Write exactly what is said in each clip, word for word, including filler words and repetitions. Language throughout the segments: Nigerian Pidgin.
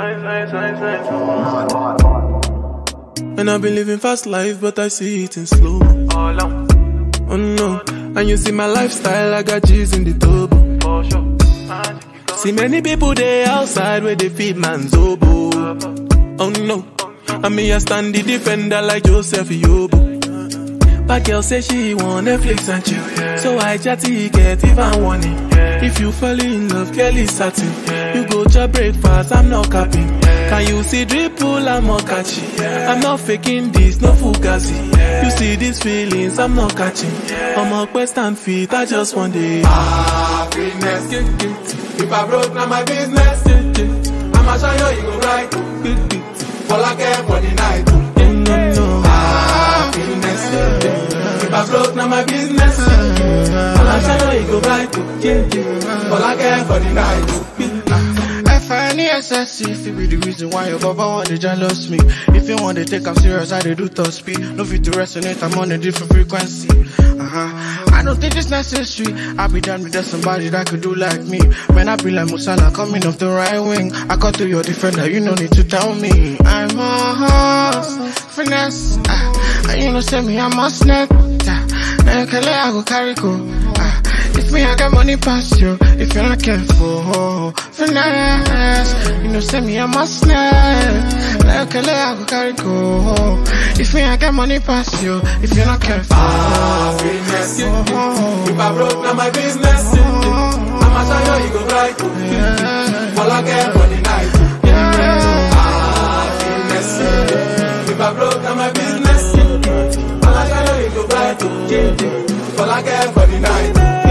And I've been living fast life, but I see it in slow. Oh no, and you see my lifestyle, I got G's in the turbo. See many people there outside where they feed man zobo. Oh no, and me I stand the defender like Joseph Yobo. But girl say she want Netflix and chill, yeah. So I chatty get even warning, yeah. If you fall in love, girl is certain, yeah. You go to breakfast, I'm not capping, yeah. Can you see dribble, Amokachi, yeah. I'm not faking this, no fugazzi, yeah. You see these feelings, I'm not catching, yeah. I'm a quest and feet, I just want the ah, Finesse, yeah, yeah. If I broke, now my business, yeah, yeah. I'ma show you, you go right, yeah, yeah. Folake for the night, yeah, no, no. Ah, Finesse, yeah, yeah. If I broke, now my business, yeah, yeah. I'ma show you, you go right, yeah, yeah. Folake for the night, yeah. F I N E S S, if it be the reason why your baba want to jealous me. If you want to take I'm serious, I do top speed. No fit to resonate, I'm on a different frequency. Uh-huh. I don't think it's necessary. I be done with that somebody that could do like me. When I be like Musala coming off the right wing, I got to your defender, you no need to tell me. I'm a horse, finesse. Uh, and you know say me, I'm a snake. Uh, I go carry go. Uh, If me I got money past you, if you're not careful, finesse. You know say me I'm a snake. Like a I go carry go. If me I got money past you, if you're not careful. Ah, finesse. Yeah, yeah. If I broke, now my business. Yeah, yeah. I'ma show you, you go right. Yeah. Folake for the night. Yeah. Ah, finesse. Yeah. If I broke, now my business. Yeah. I'ma show you, you go right. Yeah. Folake for the night.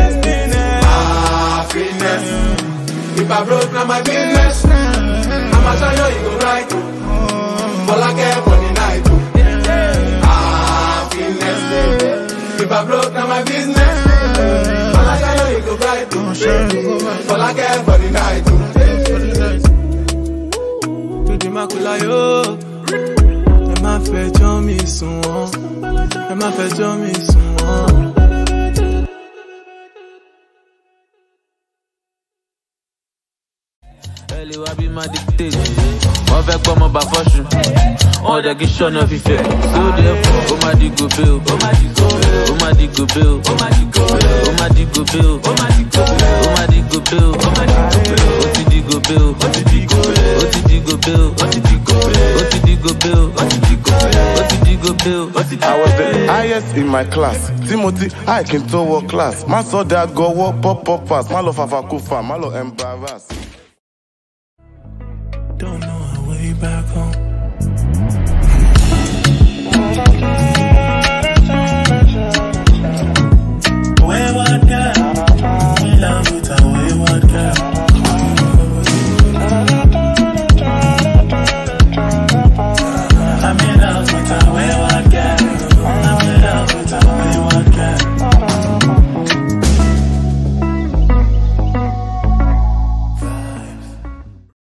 If I broke, now my business. I'ma show you, you go right. Folake for the night. Ah, Finesse. If I broke, now my business. I'ma show you, you go right. Folake for the night. To the makula yo. Ẹ má fẹjọ́ mi sùn wọ́n. Ẹ má fẹjọ́ mi sùn wọ́n. Early will be my dictate. On fait quoi mon bas fortune? On dit que je suis fait. So therefore, oh my di go bill, oh my di go bill, oh my di go bill, oh my di go bill, oh my di go bill, oh my di go bill, oh my di go bill, oh my di go bill, oh ti di go bill, oh ti di go bill, oh ti di go bill, oh ti di go bill, oh ti di go bill, oh ti di go bill, oh ti di go bill. I was the highest in my class. Timothy, I can to work class. Man saw that go walk pop pop fast. Man love Avakufa, man love embarrass. Don't know her way back home.